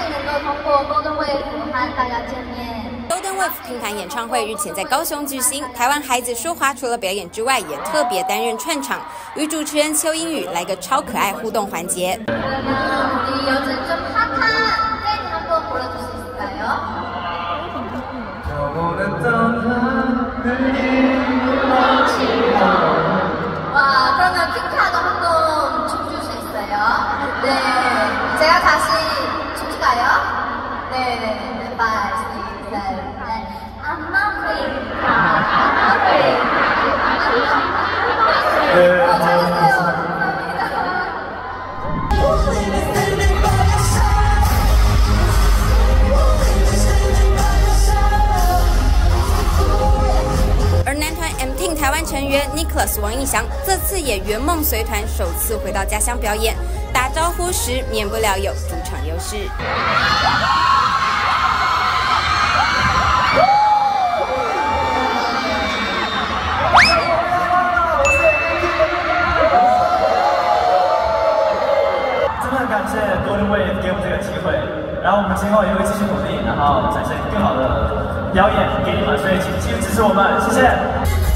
能够通过 Golden Wave 和大家见面。 Golden Wave 拼盘演唱会日前在高雄举行，台湾孩子舒华除了表演之外，也特别担任串场，与主持人邱英宇来个超可爱互动环节。 와, 그러면 핑크도 한번 춤출 수 있어요? 네, 제가 다시 춤출까요? 네, 5, 6, 7, 8. I'm a queen. I'm a queen. 네, 잘해주세요. M-Team 台湾成员 Nicholas 王义祥这次也圆梦随团首次回到家乡表演，打招呼时免不了有主场优势。 真的很感谢 Golden Wave 给我们这个机会，然后我们今后也会继续努力，然后展现更好的表演给你们，所以请继续支持我们，谢谢。